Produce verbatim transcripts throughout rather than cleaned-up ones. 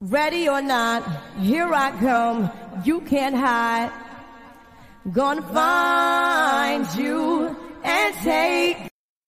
Ready or not, here I come, you can't hide. Gonna find you and take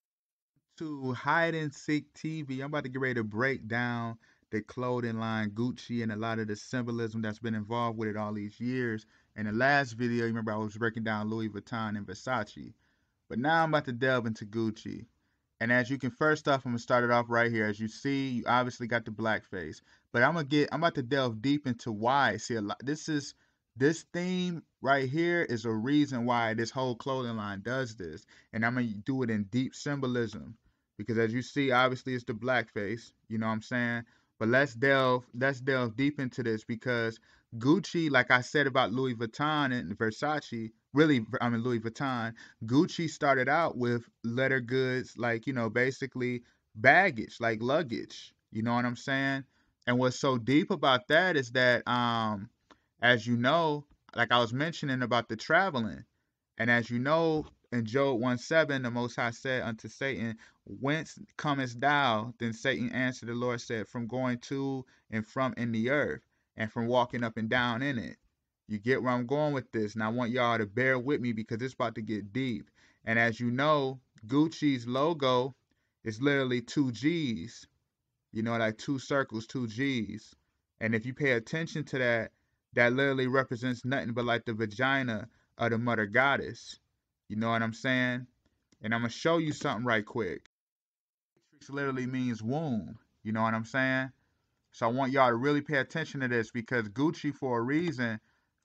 to Hide and Seek T V. I'm about to get ready to break down the clothing line Gucci and a lot of the symbolism that's been involved with it all these years. In the last video, you remember I was breaking down Louis Vuitton and Versace. But now I'm about to delve into Gucci. And as you can, first off, I'm gonna start it off right here. As you see, you obviously got the blackface. But I'm gonna get I'm about to delve deep into why. See, a lot this is this theme right here is a reason why this whole clothing line does this. And I'm gonna do it in deep symbolism. Because as you see, obviously it's the blackface, you know what I'm saying? But let's delve let's delve deep into this because Gucci, like I said about Louis Vuitton and Versace, really, I mean Louis Vuitton, Gucci started out with leather goods, like, you know, basically baggage, like luggage, you know what I'm saying? And what's so deep about that is that, um, as you know, like I was mentioning about the traveling, and as you know, in Job one seven, the Most High said unto Satan, whence comest thou? Then Satan answered the Lord, said, from going to and from in the earth, and from walking up and down in it. You get where I'm going with this, and I want y'all to bear with me because it's about to get deep. And as you know, Gucci's logo is literally two G's. You know, like two circles, two G's. And if you pay attention to that, that literally represents nothing but like the vagina of the mother goddess. You know what I'm saying? And I'm going to show you something right quick. Matrix literally means womb. You know what I'm saying? So I want y'all to really pay attention to this because Gucci, for a reason,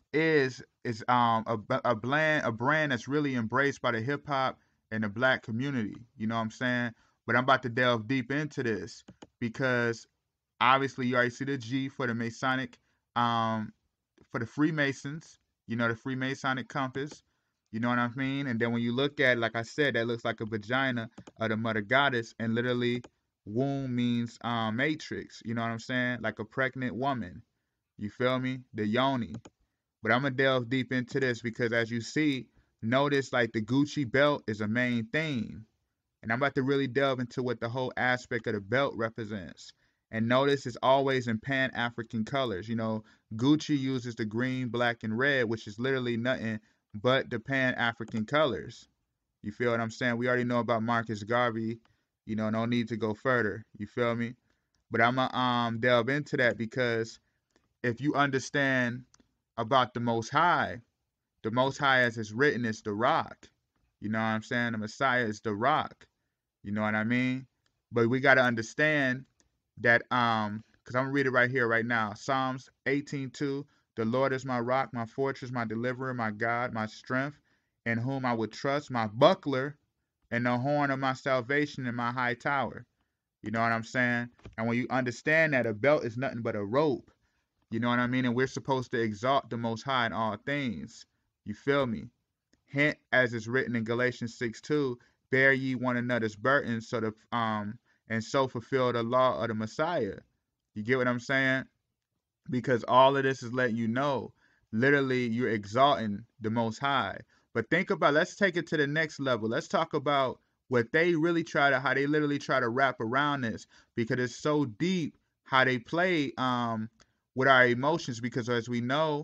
is is um a, a brand a brand that's really embraced by the hip hop and the black community. You know what I'm saying? But I'm about to delve deep into this because obviously you already see the G for the Masonic, um, for the Freemasons. You know, the Freemasonic compass. You know what I mean? And then when you look at it, like I said, that looks like a vagina of the mother goddess, and literally womb means um matrix. You know what I'm saying? Like a pregnant woman. You feel me? The yoni. But I'm going to delve deep into this because as you see, notice like the Gucci belt is a main theme. And I'm about to really delve into what the whole aspect of the belt represents. And notice it's always in Pan-African colors. You know, Gucci uses the green, black, and red, which is literally nothing but the Pan-African colors. You feel what I'm saying? We already know about Marcus Garvey. You know, no need to go further. You feel me? But I'm going to um, delve into that because if you understand about the Most High, the Most High as it's written is the rock. You know what I'm saying? The Messiah is the rock. You know what I mean? But we got to understand that, um, because I'm going to read it right here, right now. Psalms eighteen two, the Lord is my rock, my fortress, my deliverer, my God, my strength, in whom I would trust, my buckler, and the horn of my salvation and my high tower. You know what I'm saying? And when you understand that a belt is nothing but a rope, you know what I mean? And we're supposed to exalt the Most High in all things. You feel me? Hint, as it's written in Galatians six two, bear ye one another's burdens so to, um, and so fulfill the law of the Messiah. You get what I'm saying? Because all of this is letting you know, literally, you're exalting the Most High. But think about, let's take it to the next level. Let's talk about what they really try to, how they literally try to wrap around this, because it's so deep how they play, um, with our emotions, because as we know,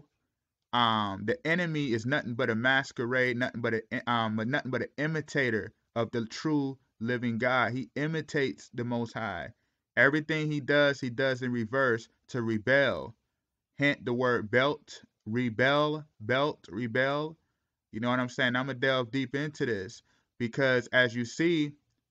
um, the enemy is nothing but a masquerade, nothing but a um, nothing but an imitator of the true living God. He imitates the Most High. Everything he does, he does in reverse to rebel. Hint the word belt, rebel, belt, rebel. You know what I'm saying? I'm gonna delve deep into this because as you see,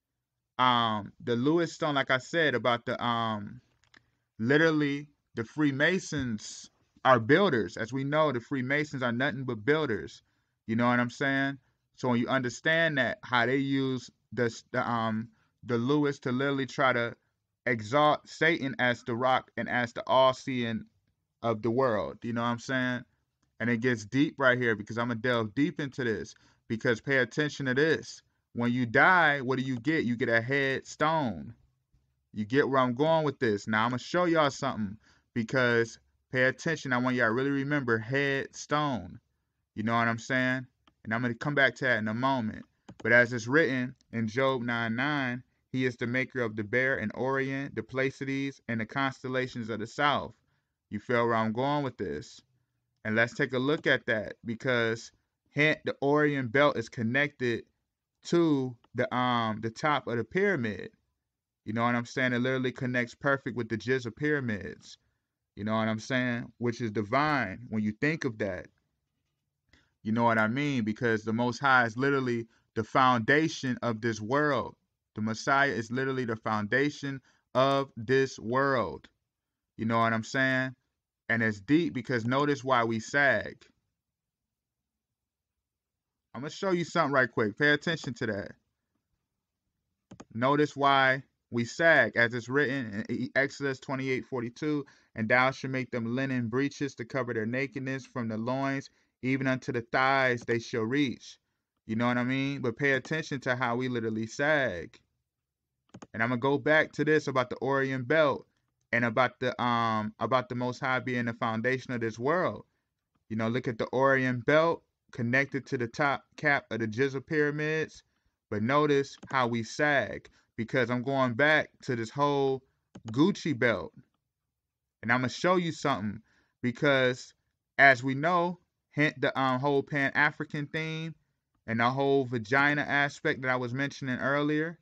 um, the Lewis Stone, like I said about the um, literally. The Freemasons are builders. As we know, the Freemasons are nothing but builders. You know what I'm saying? So when you understand that, how they use the, the um the Lewis to literally try to exalt Satan as the rock and as the all-seeing of the world. You know what I'm saying? And it gets deep right here because I'm going to delve deep into this. Because pay attention to this. When you die, what do you get? You get a headstone. You get where I'm going with this. Now I'm going to show y'all something. Because pay attention, I want y'all to really remember headstone. You know what I'm saying? And I'm going to come back to that in a moment. But as it's written in Job nine nine, he is the maker of the Bear and Orion, the Pleiades, and the constellations of the south. You feel where I'm going with this? And let's take a look at that, because hint the Orion belt is connected to the um the top of the pyramid. You know what I'm saying? It literally connects perfect with the Giza pyramids. You know what I'm saying? Which is divine when you think of that. You know what I mean? Because the Most High is literally the foundation of this world. The Messiah is literally the foundation of this world. You know what I'm saying? And it's deep because notice why we sag. I'm going to show you something right quick. Pay attention to that. Notice why we sag, as it's written in Exodus twenty-eight forty-two, and thou shalt make them linen breeches to cover their nakedness from the loins, even unto the thighs they shall reach. You know what I mean? But pay attention to how we literally sag. And I'm going to go back to this about the Orion belt and about the um about the Most High being the foundation of this world. You know, look at the Orion belt connected to the top cap of the Giza pyramids. But notice how we sag, because I'm going back to this whole Gucci belt. And I'm going to show you something, because as we know, hint the um, whole Pan-African theme and the whole vagina aspect that I was mentioning earlier.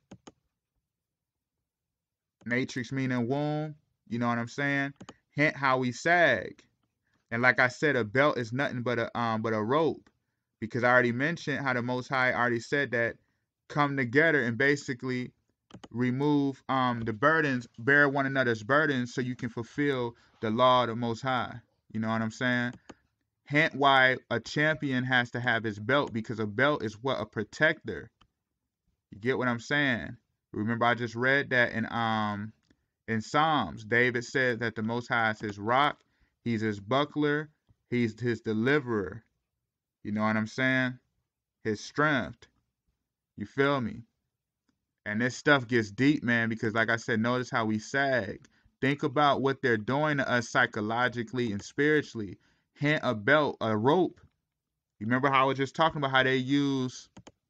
Matrix meaning womb, you know what I'm saying? Hint how we sag. And like I said, a belt is nothing but a um but a rope, because I already mentioned how the Most High already said that come together and basically remove um the burdens, bear one another's burdens, so you can fulfill the law of the Most High. You know what I'm saying? Hint why a champion has to have his belt, because a belt is what? A protector. You get what I'm saying? Remember, I just read that in um in Psalms. David said that the Most High is his rock, he's his buckler, he's his deliverer. You know what I'm saying? His strength. You feel me? And this stuff gets deep, man, because like I said, notice how we sag. Think about what they're doing to us psychologically and spiritually. Hint a belt, a rope. You remember how I was just talking about how they use,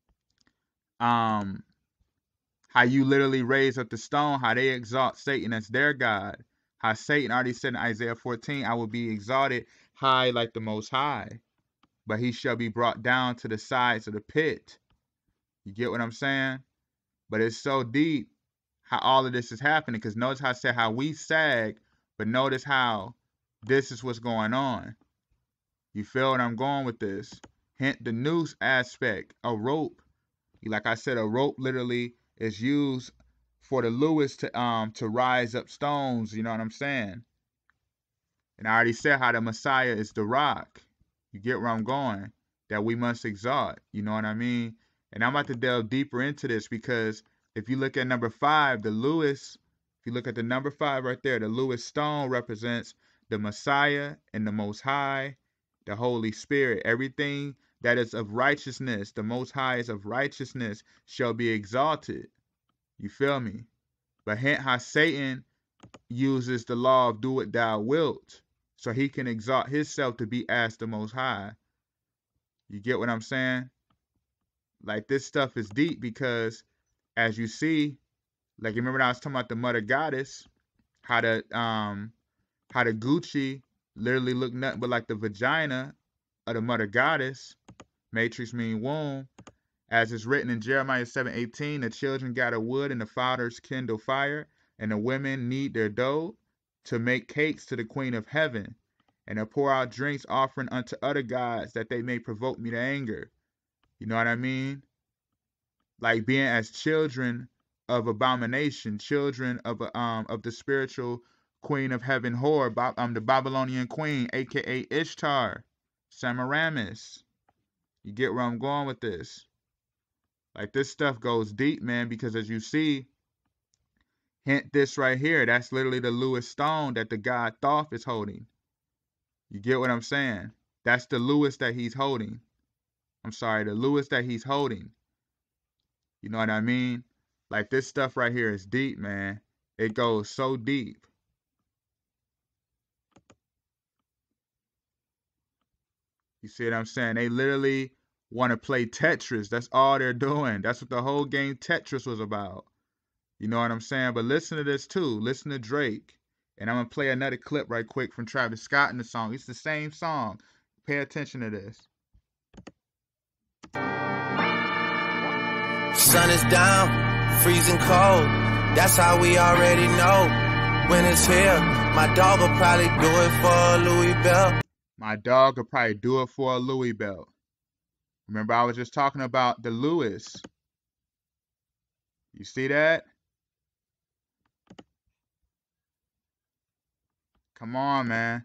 um, how you literally raise up the stone, how they exalt Satan as their God. How Satan already said in Isaiah fourteen, I will be exalted high like the Most High, but he shall be brought down to the sides of the pit. You get what I'm saying? But it's so deep how all of this is happening, because notice how I said how we sag, but notice how this is what's going on. You feel what I'm going with this? Hint the noose aspect, a rope. Like I said, a rope literally is used for the Lewis to um to rise up stones, you know what I'm saying? And I already said how the Messiah is the rock. You get where I'm going? That we must exalt, you know what I mean? And I'm about to delve deeper into this, because if you look at number five, the Lewis, if you look at the number five right there, the Lewis stone represents the Messiah and the Most High, the Holy Spirit. Everything that is of righteousness, the Most High is of righteousness, shall be exalted. You feel me? But hint how Satan uses the law of do what thou wilt, so he can exalt himself to be as the Most High. You get what I'm saying? Like, this stuff is deep, because as you see, like, remember when I was talking about the mother goddess, how the um how the Gucci literally looked nothing but like the vagina of the mother goddess. Matrix mean womb. As is written in Jeremiah seven eighteen, the children gather wood and the fathers kindle fire, and the women knead their dough to make cakes to the queen of heaven, and to pour out drinks offering unto other gods, that they may provoke me to anger. You know what I mean? Like being as children of abomination, children of um of the spiritual queen of heaven, whore, um, the Babylonian queen, aka Ishtar, Semiramis. You get where I'm going with this? Like, this stuff goes deep, man, because as you see, hint this right here, that's literally the Lewis stone that the god Thoth is holding. You get what I'm saying? That's the Lewis that he's holding. I'm sorry, the Lewis that he's holding. You know what I mean? Like, this stuff right here is deep, man. It goes so deep. You see what I'm saying? They literally want to play Tetris. That's all they're doing. That's what the whole game Tetris was about. You know what I'm saying? But listen to this too. Listen to Drake. And I'm going to play another clip right quick from Travis Scott in the song. It's the same song. Pay attention to this. Sun is down, freezing cold. That's how we already know. When it's here, my dog will probably do it for a Louis belt. My dog will probably do it for a Louis belt. Remember, I was just talking about the Louis. You see that? Come on, man.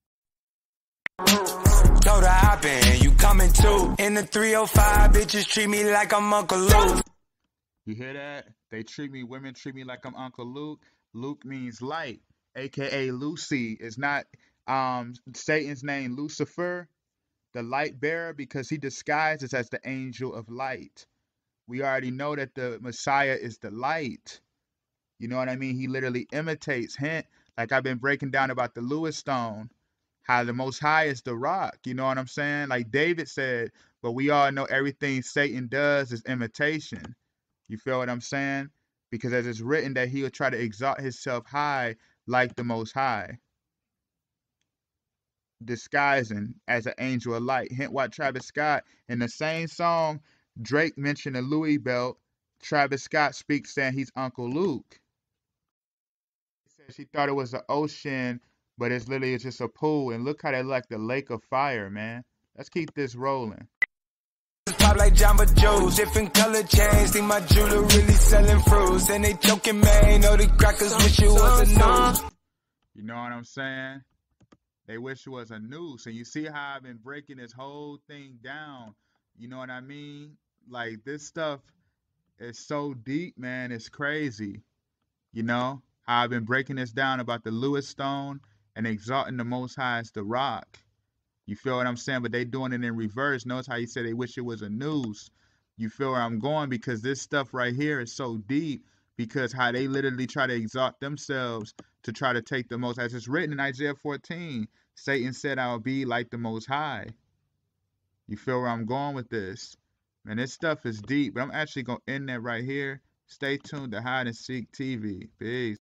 Told her hop in, you coming too. In the three oh five, bitches treat me like I'm Uncle Luke. You hear that? They treat me, women treat me like I'm Uncle Luke. Luke means light, aka Lucy. Is not um Satan's name Lucifer, the light bearer, because he disguises as the angel of light. We already know that the Messiah is the light. You know what I mean? He literally imitates, hint, like I've been breaking down about the Lewis Stone, how the Most High is the rock. You know what I'm saying? Like David said, but we all know everything Satan does is imitation. You feel what I'm saying? Because as it's written that he will try to exalt himself high like the Most High, disguising as an angel of light. Hint what Travis Scott, in the same song, Drake mentioned a Louis belt. Travis Scott speaks saying he's Uncle Luke. He said she thought it was an ocean, but it's literally just a pool. And look how they like the lake of fire, man. Let's keep this rolling. Pop like Jamba Joe's, different color chains. Think my jeweler really selling fruits. And they joking, man. Know the crackers wish it was a news. You know what I'm saying? They wish it was a noose. And you see how I've been breaking this whole thing down. You know what I mean? Like, this stuff is so deep, man. It's crazy. You know? How I've been breaking this down about the Lewis Stone and exalting the Most High as the rock. You feel what I'm saying? But they doing it in reverse. Notice how you said they wish it was a noose. You feel where I'm going? Because this stuff right here is so deep. Because how they literally try to exalt themselves to try to take the most. As it's written in Isaiah fourteen, Satan said, I will be like the Most High. You feel where I'm going with this? Man, this stuff is deep. But I'm actually going to end that right here. Stay tuned to Hide and Seek T V. Peace.